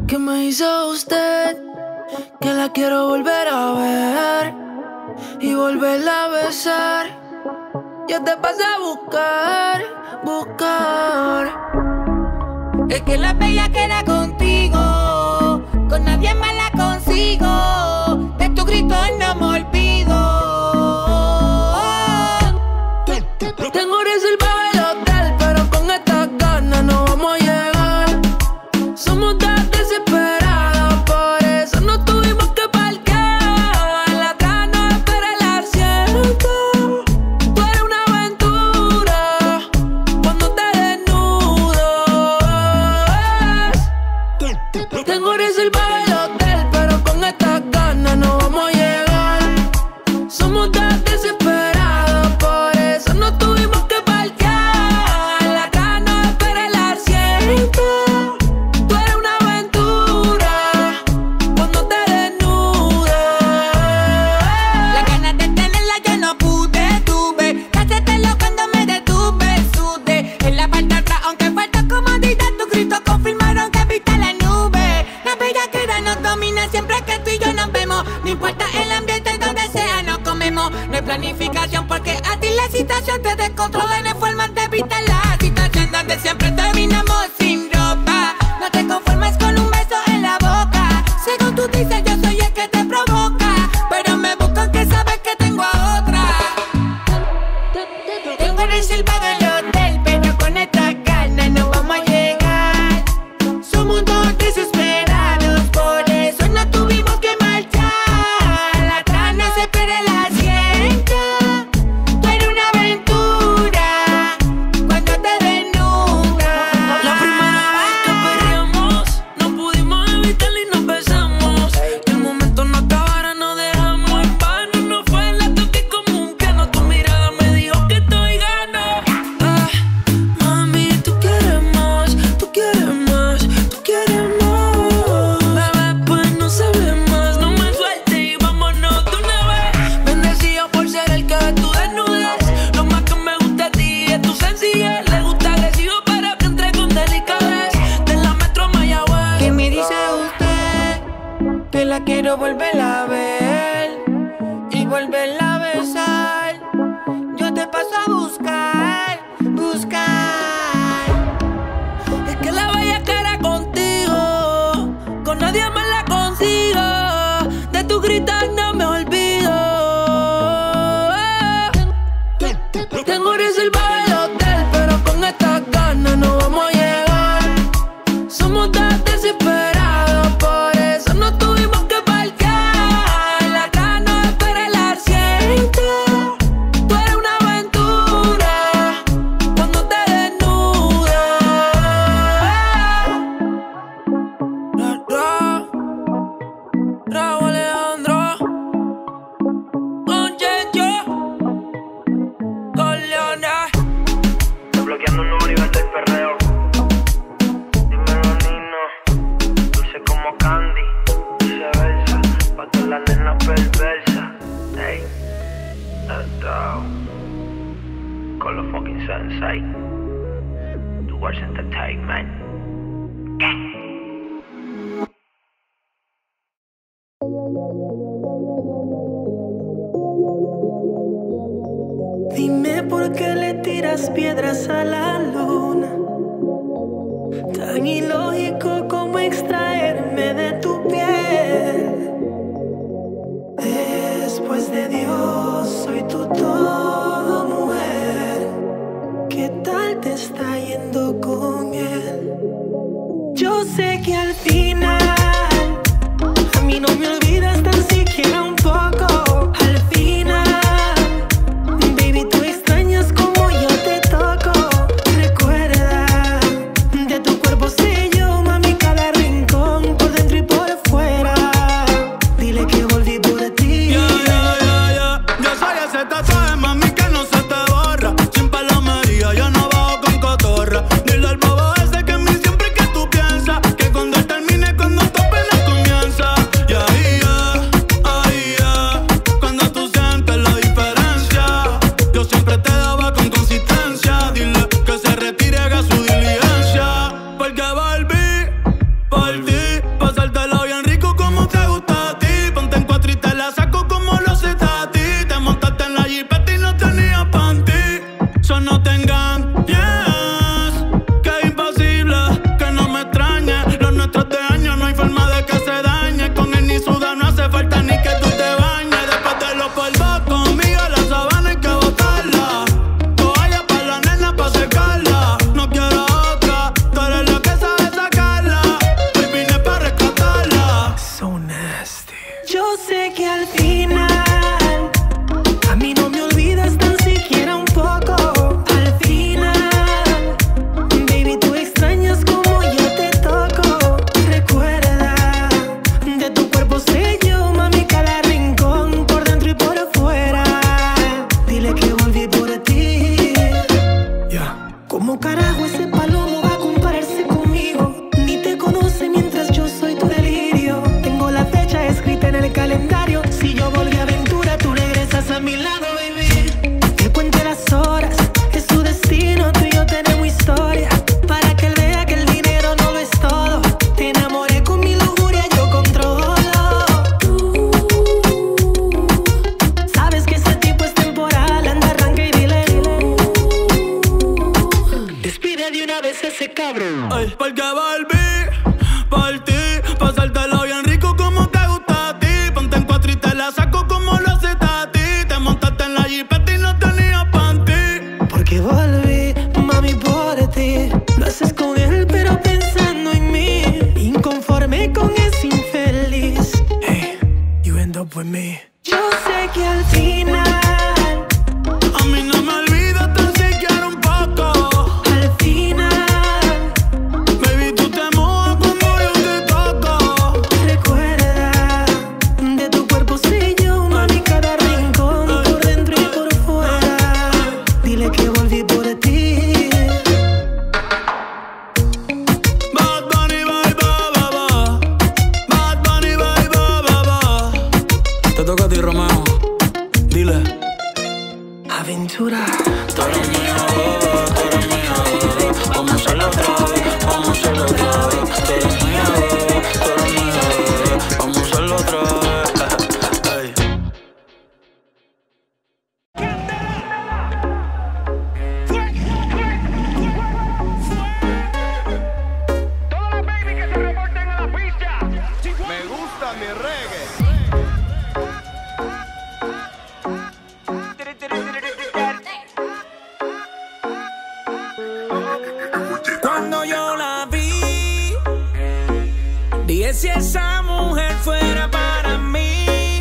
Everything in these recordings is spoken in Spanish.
¿Qué me hizo usted? Que la quiero volver a ver y volverla a besar. Yo te pasé a buscar, buscar. Es que la bella queda contigo, con nadie más la consigo. De tu grito no me olvido. Tengo reservado el hotel, pero con estas ganas no vamos a llegar. Somos tan desesperados, por eso no tuvimos que parquear. La atrás no espera el asiento. Tú eres una aventura cuando te desnudas. Tengo reservado el hotel, pero con estas ganas no vamos a llegar. Somos tan desesperados, por eso no tuvimos que parquear. La atrás no espera el asiento. Tú eres una aventura cuando te desnudas. Las ganas de tenerla yo no pude, tuve que hacértelo cuando me detuve, sudé en la parte de atrás, aunque falta comodidad. Tus gritos confirmaron que viste la nube. La bellaquera nos domina siempre que tú y yo nos vemos. No importa el ambiente, donde sea nos comemos. No hay planificación porque a ti la situación te descontrola. No hay forma de evitar la situación donde siempre terminamos sin ropa. No te conformes con un beso en la boca. Según tú dices, yo soy el que te provoca, pero me buscan que sabes que tengo a otra. Tengo reservado el hotel, pero con esta ganas no vamos a llegar. Somos dos desesperados, por eso no tuvimos que marchar. La atrás no se espera el asiento. Tú eres una aventura cuando te desnudas. La primera vez que perreamos, no pudimos evitarlo y nos besamos. Y el momento no acabara, nos dejamos en vano. No fue el toque común que no, tu mirada me dijo que estoy gano. Mami, tú quieres más, tú quieres más, tú quieres más. Bebé, pues no se ve más, no me sueltes y vámonos de una vez. Bendecido por ser el que tú desnudes. Lo más que me gusta de ti es tu sencillez. Le gusta agresivo, pero que entre con delicadez. De la Metro Mayagüez. ¿Qué me dice usted? Que la quiero volver a ver y volverla a besar. Yo te paso a buscar, buscar. Es que la bella cara contigo, con nadie más la consigo. De tu gritar no me olvido. Tengo reservado el hotel, pero con estas ganas no vamos a llegar. Somos tan desesperados, por eso no tuvimos que parquear. La atrás no espera el asiento. Tú eres una aventura cuando te desnudas. Raúl Alejandro con Checho, con Leona. Bloqueando un nuevo nivel del perreo. Dímelo, Nino. Dulce como Candy, viceversa. Pa' todas las nenas perversas. Ey, let's go. Con los fucking sensei. Towards entertainment. Dime por qué le tiras piedras a la luna. Tan ilógico como extraerme de tu piel. Después de Dios, soy tu todo, mujer. ¿Qué tal te está yendo con él? Yo sé que al final a mí no me olvidas tan siquiera un poco. Al final, baby, tú extrañas como yo te toco. Recuerda, de tu cuerpo sé yo, mami, cada rincón, por dentro y por una vez ese cabrón. Ay, porque volví por ti, pasártelo bien rico como te gusta a ti. Ponte en cuatro y te la saco como lo haces a ti. Te montaste en la jipeta y no tenías panty. Porque volví, mami, por ti. Lo haces con él, pero pensando en mí. Inconforme con ese infeliz. Hey, you end up with me. Yo sé que al final a mí no me olvidas tan siquiera un poco. al final, Baby, tú te mojas cuando yo te toco. recuerda, de tu cuerpo sé yo, mami, cada rincón, por dentro y por fuera. Dile que volví por ti. Bad Bunny, bye, bye, bye, bye. Bad Bunny, bye, bye, bye, bye. Te toca a ti, Romeo. Dile. Aventura. Tú eres mía, beba, tú eres mía, beba. Vamos a hacerlo otra vez, vamos a hacerlo otra vez. Tú eres mía, beba, tú eres mía, beba. Vamos a hacerlo otra vez. Ey. Todas las baby que se reporten a la pista. Me gusta mi reggae. Cuando yo la vi, dije si esa mujer fuera para mí.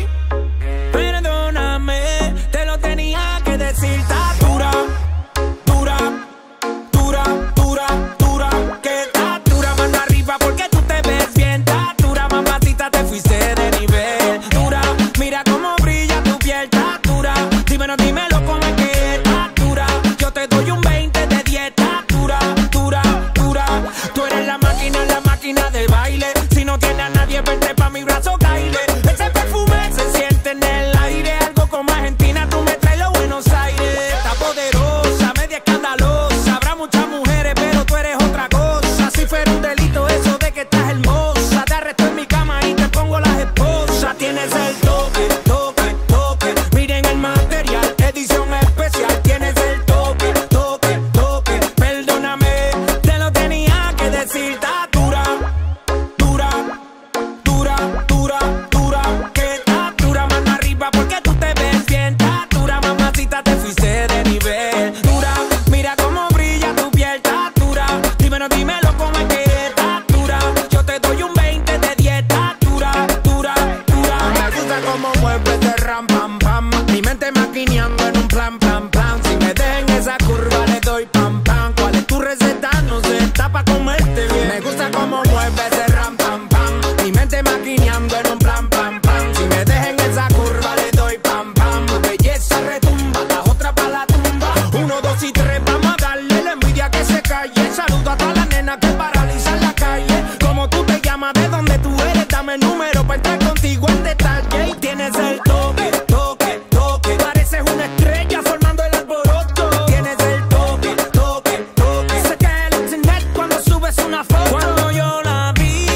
Perdóname, te lo tenía que decir. Está dura, dura, dura, dura, dura. Que está dura, mano arriba porque tú te ves bien. Está dura, mamacita, te fuiste de nivel. Dura, mira cómo brilla tu piel. Está dura, dímelo cómo es que está dura. Yo te doy un 20 de dieta. Dura, dura, dura. Tú eres la máquina del baile. Si no tienes a nadie, vente pa' mi brazo, caile. Ese perfume se siente en el aire. Algo como Argentina, tú me traes los Buenos Aires. Está poderosa, media escandalosa. Habrá muchas mujeres, pero tú eres otra cosa. Si fuera un delito eso de que estás hermosa, te arresto en mi cama y te pongo las esposas. Tienes el toque, toque, toque. Miren el material, edición especial. Tienes el toque, toque, toque. Perdóname, te lo tenía que decir. Está dura, dura, dura, dura, dura. Que está dura, mano arriba porque tú te ves bien. Está dura, mamacita, te fuiste de nivel. Dura, mira cómo brilla tu piel. Está dura, dímelo cómo es que está dura. Yo te doy un 20 de dieta. Dura, dura, dura. Me gusta cómo mueves ese ram pam pam. Mi mente maquineando en un plan plan plan. Si me dejan esa curva le doy pam pam. ¿Cuál es tu receta? No sé, está pa' comerte bien. Me gusta cómo mueves ese ram pam pam. Mi mente maquineando en un plan plan plan. Si me dejan esa curva le doy pam pam. Tu belleza retumba, la otra pa' la tumba. 1, 2 y 3, vamos a darle la envidia que se calle. Saludo a todas las nenas que paralizan la calle. Como tú te llamas, de dónde tú eres, dame el número pa' entrar contigo en detalle. Y tienes el toque, toque, toque. Pareces una estrella formando el alboroto. Tienes el toque, toque, toque. Se cae el internet cuando subes una foto. Cuando yo la vi,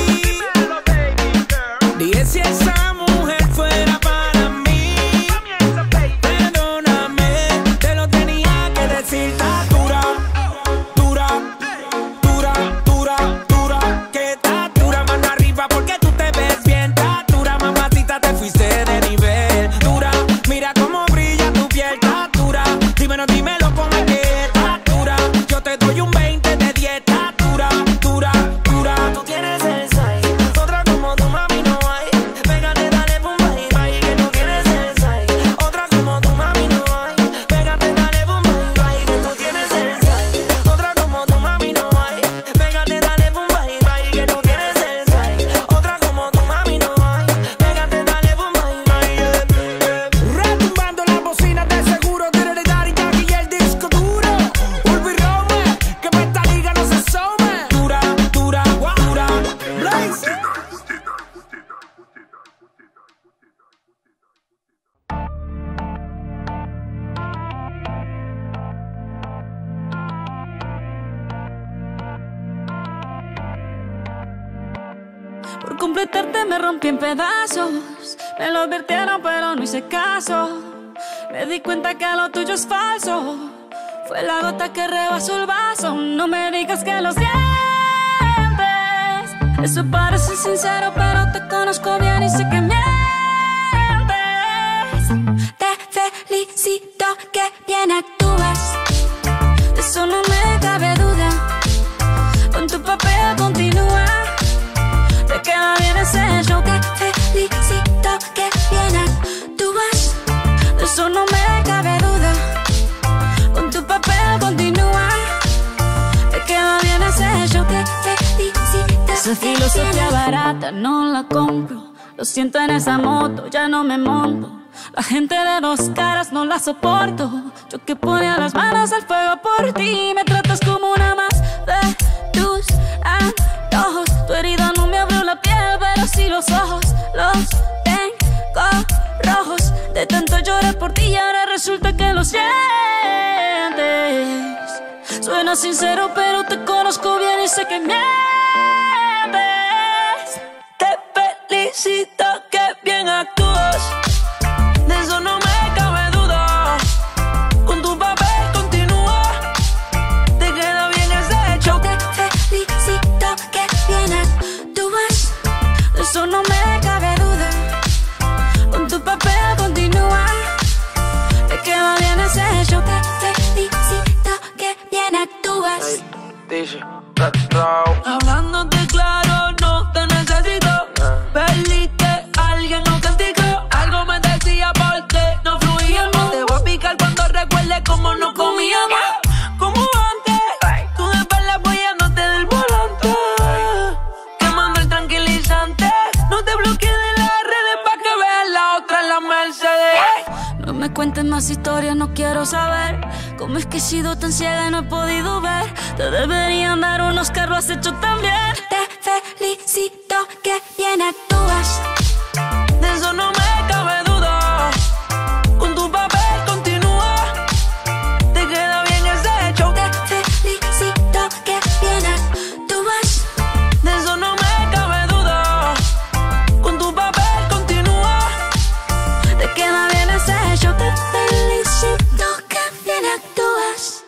dije si esa mujer fuera para mí. Perdóname, te lo tenía que decir. Está dura, dura, dura, dura, dura. Que está dura, mano arriba porque tú te ves bien. Está dura, mamacita, te fuiste de nivel. Dura, mira cómo brilla tu piel. Está dura, dímelo cómo es que está dura. Yo te doy un 20 de dieta. Dura, dura, dura. Tú tienes el size, otra como tu mami no hay. Pégate, dale pum bye bye, que tú tienes el size. Otra como tu mami no hay. Pégate, dale pum bye bye, que tú tienes el size. Otra como tu mami no hay. Pégate, dale pum bye bye, que tú tienes el size. Otra como tu mami no hay. Pégate, dale pum bye bye. Retumbando las bocinas de seguro. Dirty Daddy Yankee y el disco duro. Ulvi Rome, que pa' esta liga no se some. Dura, dura, dura. Blaze. Por completarte me rompí en pedazos. Me lo advirtieron pero no hice caso. Me di cuenta que lo tuyo es falso. Fue la gota que rebasó el vaso. No me digas que lo sientes. Eso parece sincero, pero te conozco bien y sé que mientes. Te felicito que bien actúas. De eso no me cabe duda. Con tu papel continúa. Te queda bien ese show. Te felicito que bien actúas. De eso no me cabe duda. Con tu papel continúa. Te queda bien ese show. Te felicito. Esa filosofía barata no la compro. Lo siento en esa moto, ya no me monto. La gente de dos caras no la soporto. Yo que ponía las manos al fuego por ti. Me tratas como una más de tus antojos. Tu herida no me abrió la piel, pero sí los ojos. Los tengo rojos. De tanto llorar por ti y ahora resulta que lo sientes. Suena sincero, pero te conozco bien y sé que mientes. Te felicito que bien actúas. De eso no me cabe duda. Con tu papel continúa. Te queda bien ese show. Te felicito que bien actúas. De eso no me cabe duda. Con tu papel continúa. Te queda bien ese show. Te felicito que bien actúas. Hey, dice, Hablándote claro, no te necesito. Perdiste, alguien nos castigó. Algo me decía porque no fluíamos. Te voy a picar cuando recuerde cómo nos comíamos. Como antes, tú de perla apoyándote del volante. Quemando el tranquilizante. No te bloquees de las redes pa' que veas la otra en la Mercedes. No me cuentes más historias, no quiero saber. ¿Cómo es que he sido tan ciega y no he podido ver? Te deberían dar un Oscar, lo has hecho tan bien. Te felicito que bien actúas. De eso no me cabe duda. Con tu papel continúa. Te queda bien ese show. Te felicito que bien actúas. De eso no me cabe duda. Con tu papel continúa. Te queda bien ese show. Te felicito que bien actúas.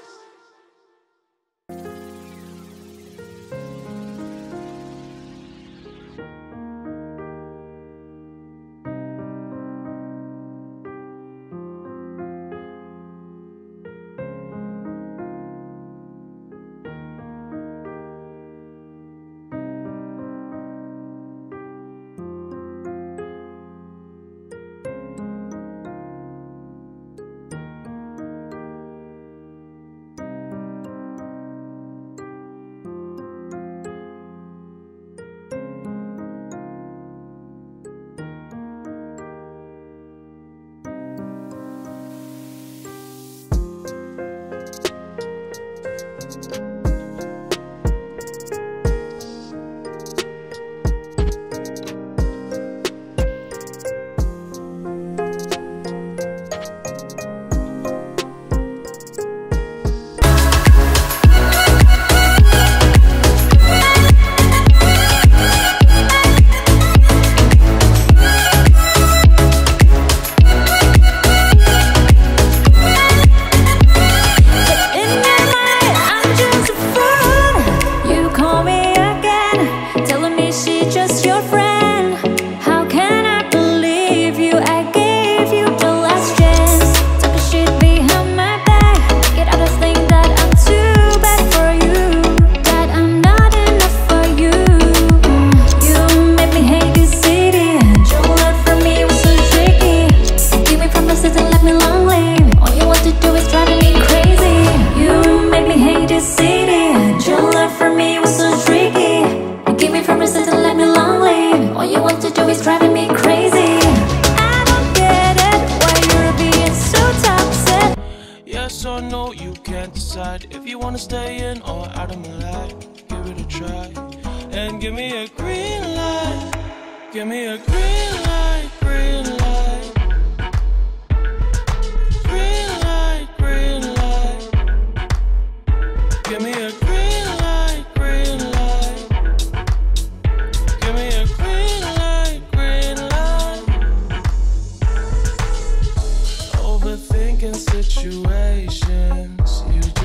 decide if you wanna stay in or out of my life. Give it a try and give me a green light. Give me a green light, green light. Green light, green light. Give me a green light, green light. Give me a green light, green light. Overthinking situations, you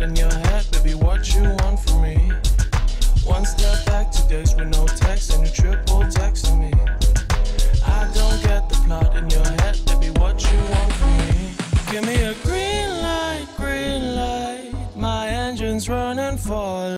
in your head, baby, what you want from me? One step back to days with no text and you triple texting me. I don't get the plot in your head, baby, what you want from me? Give me a green light, my engine's running for